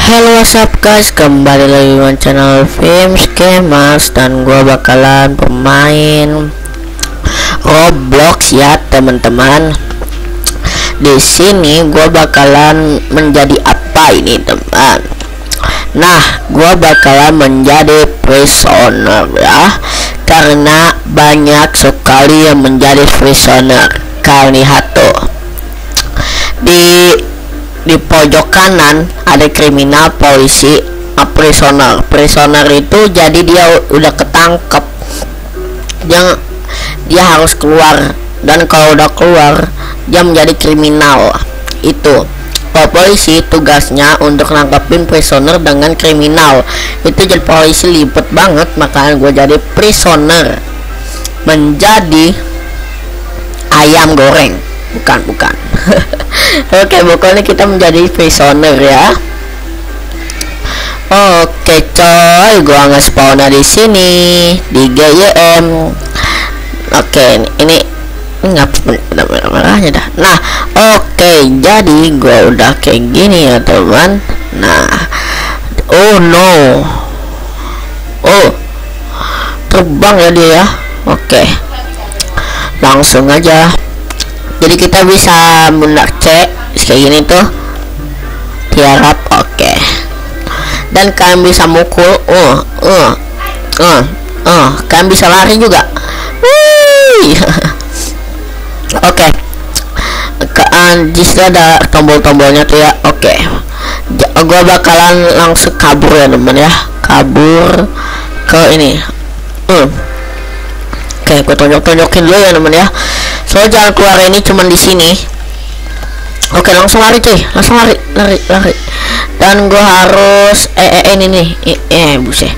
Hello, what's up guys, kembali lagi dengan channel Films Gamers dan gua bakalan bermain Roblox ya teman-teman. Di sini gua bakalan menjadi apa ini teman? Nah, gua bakalan menjadi prisoner ya, karena banyak sekali yang menjadi prisoner. Kalian lihat tuh di pojok kanan ada kriminal, polisi, prisoner itu jadi dia udah ketangkep, dia harus keluar, dan kalau udah keluar dia menjadi kriminal. Itu kalau polisi tugasnya untuk nangkepin prisoner dengan kriminal, itu jadi polisi libet banget. Makanya gue jadi prisoner, menjadi ayam goreng, bukan. Oke, pokoknya kita menjadi prisoner ya. Oke coy, gua nge-spawn di sini di GYM. Oke, ini ngapa dah. Nah, oke, jadi gua udah kayak gini ya teman. Nah, oh no, terbang ya dia ya. Oke, langsung aja. Jadi kita bisa menak cek kayak gini tuh, tiarap. Oke, dan kalian bisa mukul. Kalian bisa lari juga. Oke, di sini ada tombol-tombolnya tuh ya. Oke, gua bakalan langsung kabur ya teman ya, kabur ke ini. Oke, gua tonjok-tonjokin dulu ya teman ya. So jangan keluar ini cuman di sini. Oke, langsung lari cuy, langsung lari. Dan gua harus ini nih. Buset.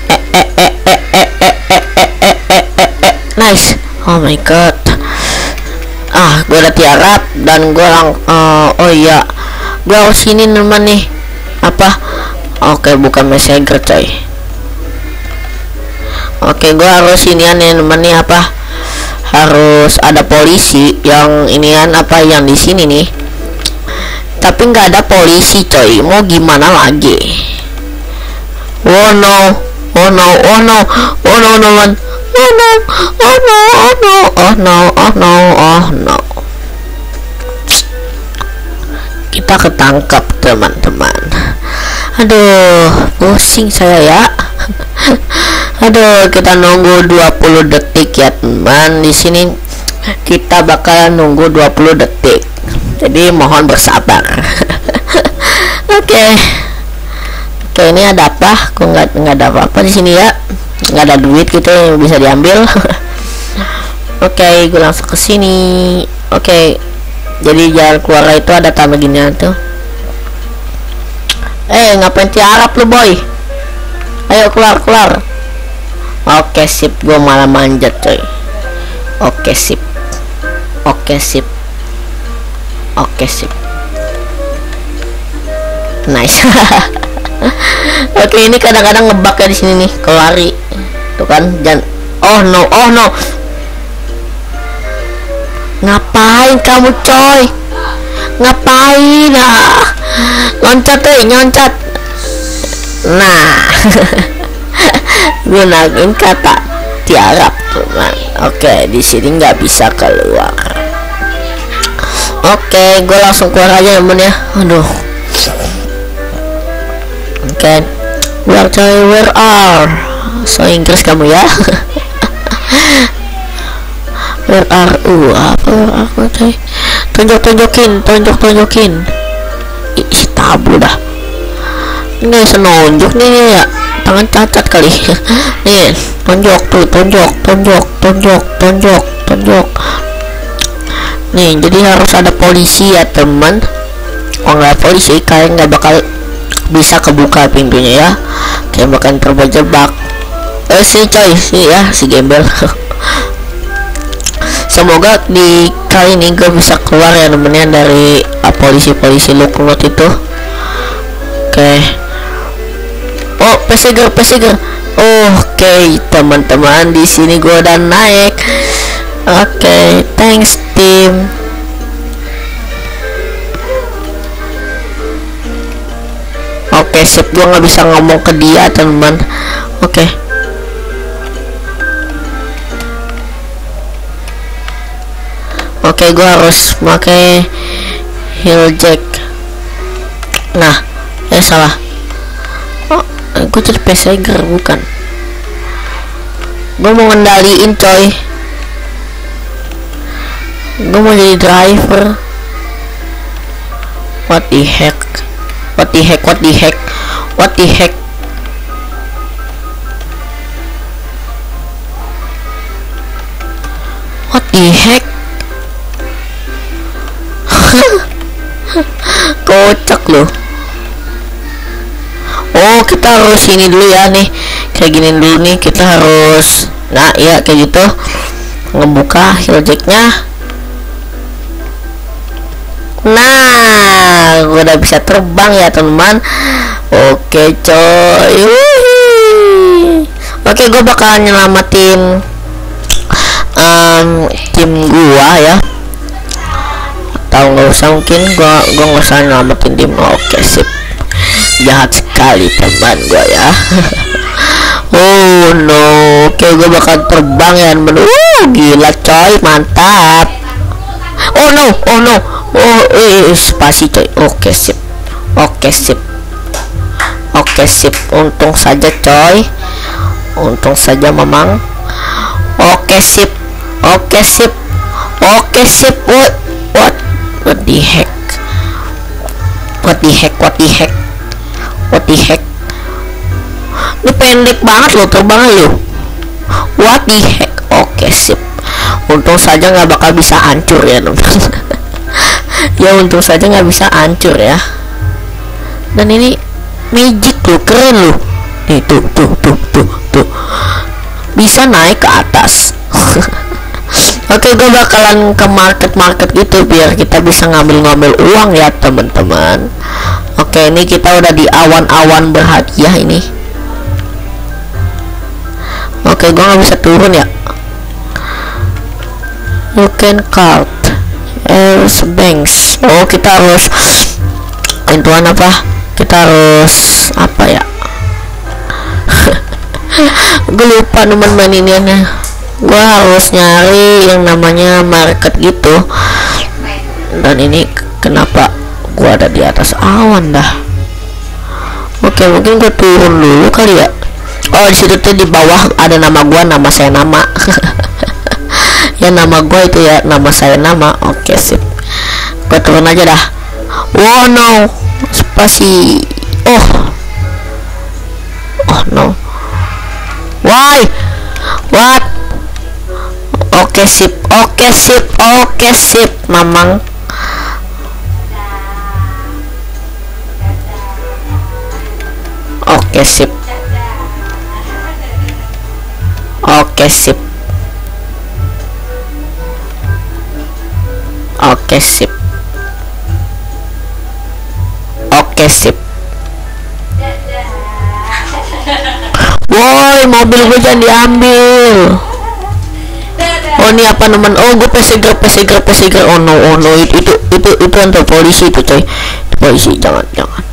Nice. Oh my god. Gua udah tiarap dan gua oh iya. Gua harus sini teman nih. Apa? Oke, bukan messenger coy. Oke, gua harus inian ya teman nih, apa? Harus ada polisi yang inian apa yang di sini nih, tapi nggak ada polisi coy. Mau gimana lagi? Oh no, kita ketangkap teman-teman. Aduh, pusing saya ya. Aduh, kita nunggu 20 detik ya teman. Di sini kita bakalan nunggu 20 detik. Jadi mohon bersabar. Oke, ini ada apa? Kok nggak ada apa-apa di sini ya? Nggak ada duit gitu yang bisa diambil. Oke, gue langsung ke sini. Oke, jadi jalan keluar itu ada tanda ginian tuh. Ngapain tiarap lu boy? Ayo keluar. Oke sip, gue malah manjat coy. Oke sip. Nice. Oke, ini kadang-kadang ngebug ya di sini nih kalau lari. Tuh kan, jangan. Oh no. Ngapain kamu coy? Ngapain? Loncat. Nah. Gunain kata tiarap teman. Oke, di sini nggak bisa keluar. Oke, gue langsung keluar aja teman ya. Aduh. Oke, where are? So Inggris kamu ya. Where are? Apa coy? Tonjokin. Ih, tabu dah. Ini senonjok nih ya. Tangan cacat kali. Nih, tonjok. Nih, jadi harus ada polisi ya teman. Kalau nggak polisi, kalian nggak bakal bisa kebuka pintunya ya. Kayak bakal terjebak. Si gembel. Semoga di kali ini gue bisa keluar ya temennya dari polisi look itu. Oke. Oh, peseger. Oke, teman-teman, di sini gue udah naik. Oke, thanks team. Oke sip, gua nggak bisa ngomong ke dia teman. Oke. Oke, gua harus pakai Hijack. Nah, salah. Oh, gue jadi peseger bukan. Gue mau ngendaliin coy. Gue mau jadi driver. What the heck? What the heck? What the heck? What the heck? What the heck? Kocak loh. Oh, kita harus ini dulu ya nih. Kayak gini dulu nih, kita harus, nah ya kayak gitu, ngebuka Hijacknya. Nah, gue udah bisa terbang ya teman. Oke coy. Oke, gue bakal nyelamatin tim gua ya. Tahu nggak usah, mungkin gua nggak usah nyelamatin tim. Oke sip. Jahat sekali teman gua ya. Oh no. Oke, gue bakal terbang ya teman. Gila coy, mantap. Oh no, oh no. Oh, spasi coy. Oke sip. Oke sip. Oke sip. Untung saja coy. Untung saja memang. Oke sip. Oke sip. Oke sip. What the heck? What the heck? What the heck? What the heck? Ini pendek banget loh terbangnya loh. What the heck? Oke sip. Untung saja nggak bakal bisa hancur ya teman. Ya untung saja nggak bisa hancur ya. Dan ini magic loh, keren loh. Nih tuh. Bisa naik ke atas. Oke, gue bakalan ke market gitu biar kita bisa ngambil uang ya teman-teman. Oke, ini kita udah di awan-awan berhadiah ini. Oke, gue nggak bisa turun ya. You can card as banks. Oh, kita harus intuan apa? Kita harus apa ya? Gue lupa teman-teman ini. Gue harus nyari yang namanya market gitu. Dan ini kenapa gue ada di atas awan dah? Oke, mungkin gue turun dulu kali ya. Oh, di situ tuh di bawah ada nama gue, nama saya nama. Ya nama gue itu ya, nama saya nama. Oke sip. Gue turun aja dah. Oh no, spasi. Oh no. Why? What? Oke sip. Oke sip. Oke sip, mamang. Oke sip. Oke sip. Oke sip. Oke sip. Woi, mobil gue jangan diambil. Oh ini apa teman? Oh gue peseger. Oh no, itu antar polisi itu coy. Polisi, jangan.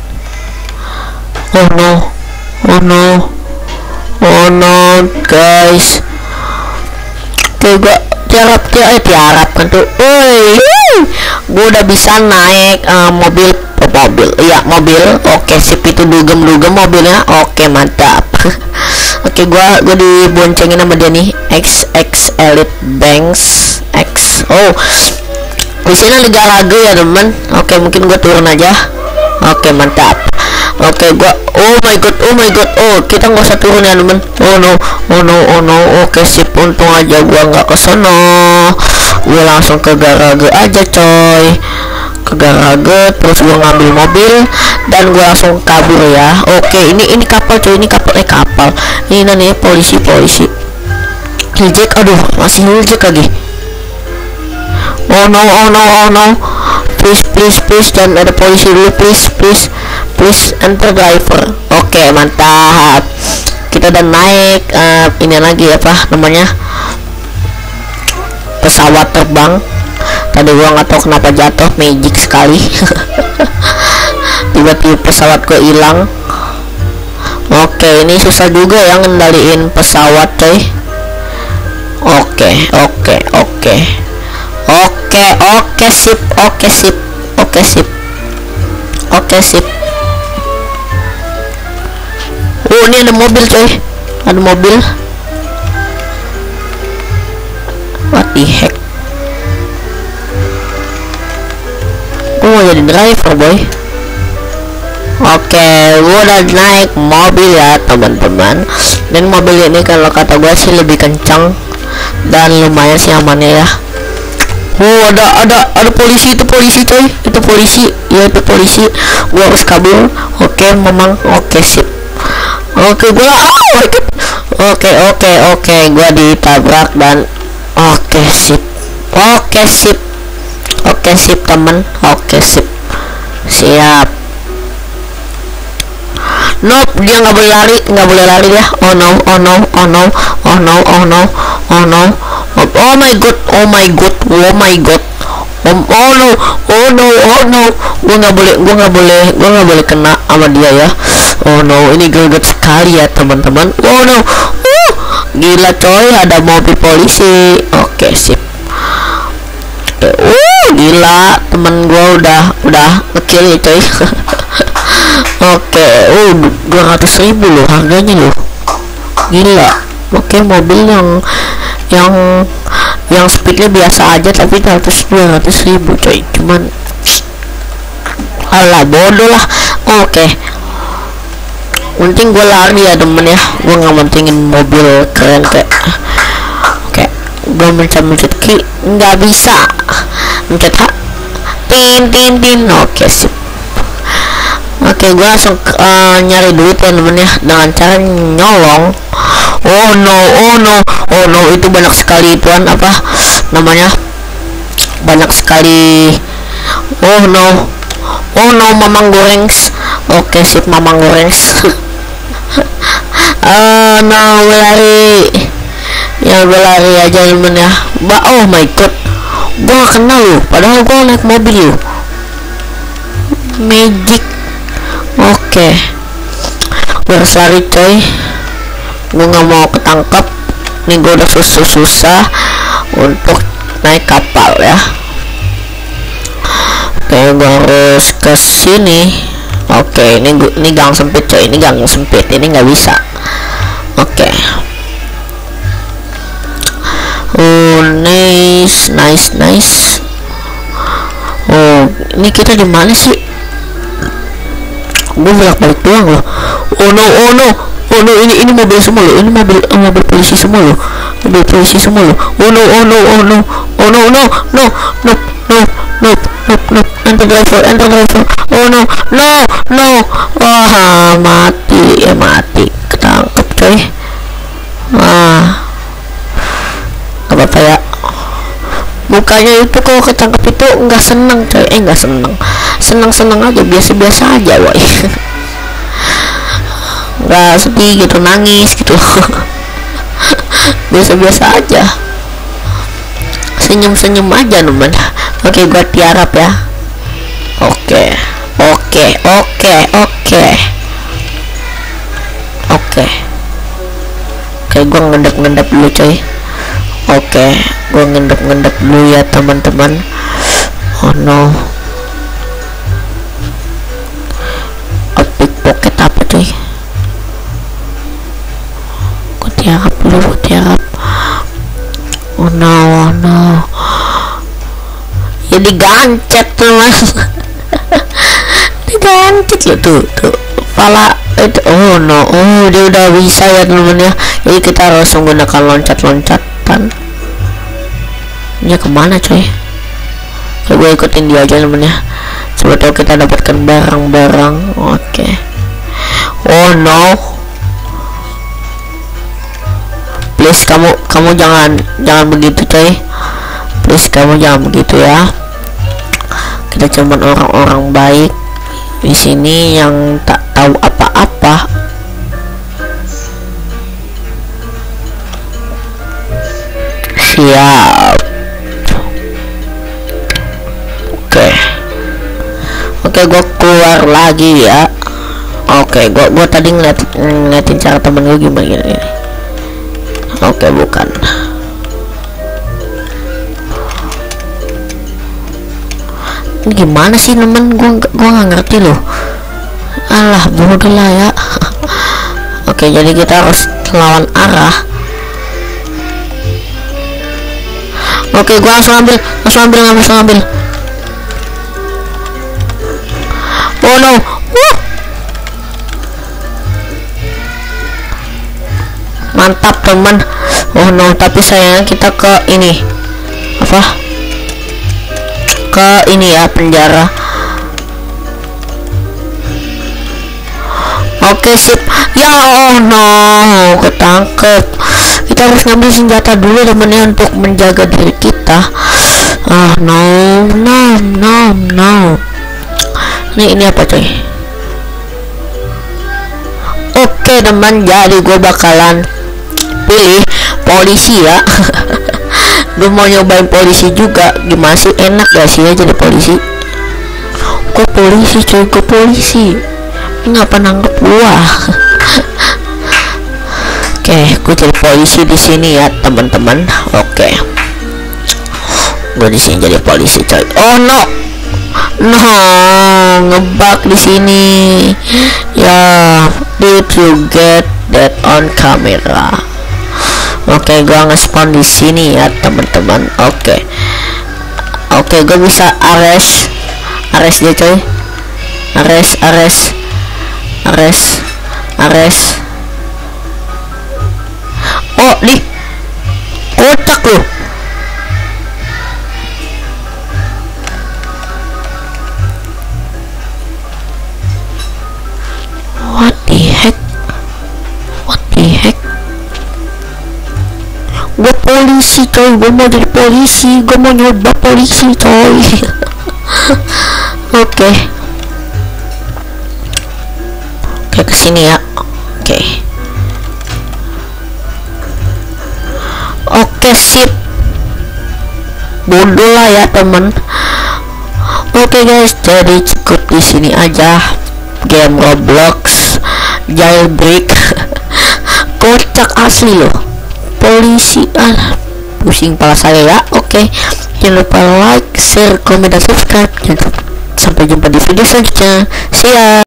Oh no guys. Oke, gue tiarap kan tuh. Gue udah bisa naik mobil. Iya mobil. Oke sip, itu dugem mobilnya. Oke mantap. Oke, gua diboncengin sama dia nih. XX Elite Banks X. Oh, di sini ada garage ya teman. Oke, mungkin gua turun aja. Oke mantap. Oke, gua oh my god. Oh, kita nggak usah turun ya teman. Oh no. Oke sip, untung aja gua nggak kesana. Gua langsung ke garage aja coy. Ke garage, terus gua ngambil mobil dan gua langsung kabur ya. Oke, ini kapal coy, ini kapal. Ini nih polisi. Hijack, aduh, masih hijack lagi. Oh no. Please, dan ada polisi dulu, please enter driver. Oke, mantap. Kita udah naik ini lagi apa namanya? Pesawat terbang. Tadi gua nggak tahu kenapa jatuh, magic sekali. Tiba-tiba pesawat gua hilang. Oke, ini susah juga ya ngendaliin pesawat coy. Oke, sip. Oh, ini ada mobil coy, ada mobil. What the heck? Gue mau jadi driver boy. Oke, gue udah naik mobil ya teman-teman. Dan mobil ini kalau kata gue sih lebih kencang dan lumayan sih amannya ya. Oh, ada polisi, itu polisi coy, itu polisi ya, itu polisi. Gue harus kabur. Oke memang, oke sip. Oke gue oke gue ditabrak dan oke sip teman. Oke sip, siap. Nope, dia nggak boleh lari ya. Oh no. Oh my god. Gue nggak boleh kena sama dia ya. Oh no, ini greget sekali ya teman-teman. Oh no, gila coy, ada mobil polisi. Oke sip. Gila, temen gue udah ngekill ya coy. Oke, 200.000 loh harganya loh, gila. Oke, mobil yang speednya biasa aja tapi 200.000 coy, cuman alah bodoh lah. Oke, penting gue lari ya temen ya, gue nggak mentingin mobil keren kayak. Oke, gue mencet ki nggak bisa, mencet H tin. Oke sip. Oke, gue langsung nyari duit ya temen ya, dengan cara nyolong. Oh no, itu banyak sekali ituan apa namanya, banyak sekali. Oh no, mamang gorengs. Oke sip, mamang gorengs. No, gue lari aja temen ya. Oh my god, gue gak kenal lu, padahal gue naik mobil lu. Magic. Oke, gue harus lari coy, gue nggak mau ketangkep. Nih gue udah susah untuk naik kapal ya. Oke, gue harus ke sini. Oke, ini gang sempit coy, ini nggak bisa. Oke. Oh nice. Oh, ini kita di mana sih? Gue bolak-balik doang loh. Oh no, ini mobil semua loh, ini mobil polisi semua loh, Oh no, enter driver. Oh no. Wah, mati, ketangkep coy. Gak apa-apa ya. Mukanya itu kalau ketangkep itu nggak seneng coy, seneng aja, biasa aja woy. Nggak sedih gitu, nangis gitu. biasa aja, senyum aja teman. Oke, gua tiarap ya. Oke, gua ngendap dulu coy. Oke, gue ngendap dulu ya teman-teman. Oh no, pickpocket apa coy? Gue tiarap dulu. Oh no, ya digancet teman. Digancet ya tuh kepala itu. Oh no, dia udah bisa ya teman ya. Jadi kita harus menggunakan loncatan. Dia kemana coy? Gue ikutin dia aja temen ya, coba tahu kita dapatkan barang-barang. Oke. Oh no, please kamu jangan begitu coy, please kamu jangan begitu ya. Kita cuman orang-orang baik di sini yang tak tahu apa-apa. Siap. Oke, gue keluar lagi ya. Oke, Oke, gua tadi ngeliatin cara temen gue gimana gini. Oke, bukan. Ini gimana sih temen? Gua nggak ngerti loh. Alah, bodoh lah ya. Oke, jadi kita harus lawan arah. Oke, gua langsung ambil. Oh no. Mantap teman. Oh no, tapi sayangnya kita ke ini apa? Ke ini ya, penjara. Oke, sip. Ya, oh no, ketangkep. Kita harus ngambil senjata dulu temennya untuk menjaga diri kita. No. Ini apa coy? Oke teman, jadi gue bakalan pilih polisi ya. Gue mau nyobain polisi juga. Gimana sih, enak gak sih ya jadi polisi? Gue polisi coy, gue polisi. Ngapa nangkep gua? Oke, gue jadi polisi di sini ya teman-teman. Oke, gue di sini jadi polisi coy. Oh no, ngebug di sini. Ya, did you get that on camera? Oke, gue nge-spawn di sini ya teman-teman. Oke, gue bisa arrest dia coy. Arrest. Oh, nih kocak loh. What the heck? Gue polisi coy, gue mau jadi polisi, gue mau nyoba polisi coy. Oke, kesini ya. Oke, sip. Bodoh lah ya temen. Oke guys, jadi cukup di sini aja game Roblox jailbreak. Kocak asli loh. Polisi, pusing kepala saya ya. Oke, jangan lupa like, share, komen, dan subscribe. Sampai jumpa di video selanjutnya. See ya.